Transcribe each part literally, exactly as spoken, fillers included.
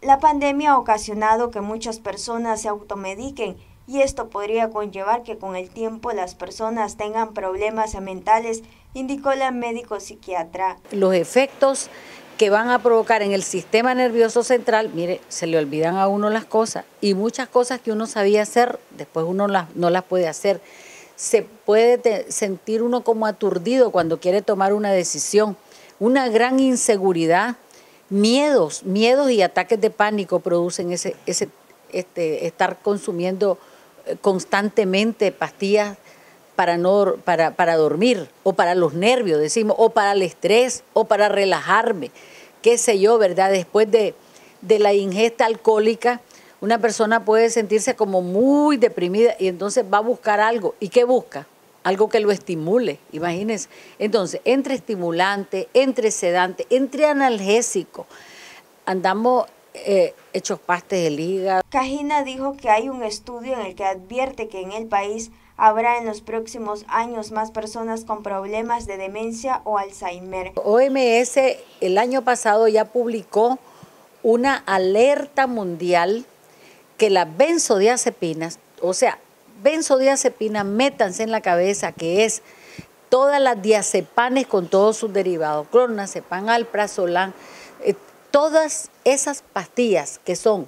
La pandemia ha ocasionado que muchas personas se automediquen y esto podría conllevar que con el tiempo las personas tengan problemas mentales, indicó la médico psiquiatra. Los efectos que van a provocar en el sistema nervioso central, mire, se le olvidan a uno las cosas y muchas cosas que uno sabía hacer, después uno las, no las puede hacer. Se puede te, sentir uno como aturdido cuando quiere tomar una decisión, una gran inseguridad, miedos, miedos y ataques de pánico producen ese, ese este, estar consumiendo constantemente pastillas para, no, para, para dormir, o para los nervios, decimos, o para el estrés, o para relajarme, qué sé yo, ¿verdad? Después de, de la ingesta alcohólica, una persona puede sentirse como muy deprimida y entonces va a buscar algo. ¿Y qué busca? Algo que lo estimule, imagínense. Entonces, entre estimulante, entre sedante, entre analgésico, andamos eh, hechos pastes del hígado. Cajina dijo que hay un estudio en el que advierte que en el país habrá en los próximos años más personas con problemas de demencia o Alzheimer. O M S el año pasado ya publicó una alerta mundial que las benzodiazepinas, o sea, benzodiazepina, métanse en la cabeza que es todas las diazepanes con todos sus derivados, clonazepam, alprazolam, eh, todas esas pastillas que son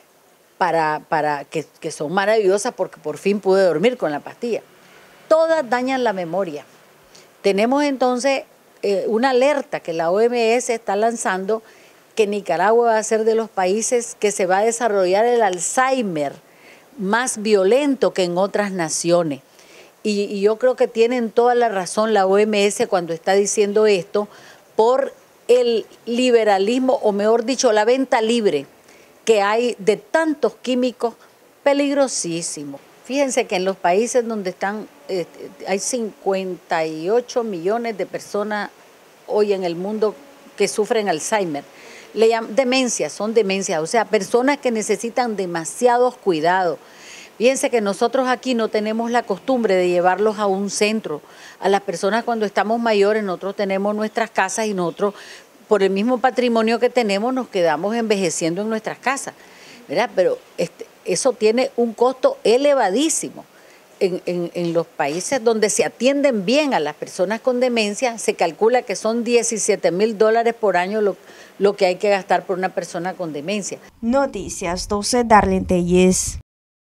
para, para que, que son maravillosas porque por fin pude dormir con la pastilla, todas dañan la memoria. Tenemos entonces eh, una alerta que la O M S está lanzando que Nicaragua va a ser de los países que se va a desarrollar el Alzheimer más violento que en otras naciones. Y, y yo creo que tienen toda la razón la O M S cuando está diciendo esto por el liberalismo, o mejor dicho, la venta libre que hay de tantos químicos peligrosísimos. Fíjense que en los países donde están, eh, hay cincuenta y ocho millones de personas hoy en el mundo que sufren Alzheimer. Le llaman demencias, son demencias, o sea, personas que necesitan demasiados cuidados. Fíjense que nosotros aquí no tenemos la costumbre de llevarlos a un centro. A las personas cuando estamos mayores, nosotros tenemos nuestras casas y nosotros, por el mismo patrimonio que tenemos, nos quedamos envejeciendo en nuestras casas, ¿verdad? Pero este, eso tiene un costo elevadísimo. En, en, en los países donde se atienden bien a las personas con demencia, se calcula que son diecisiete mil dólares por año lo, lo que hay que gastar por una persona con demencia. Noticias doce, Darlene Telles.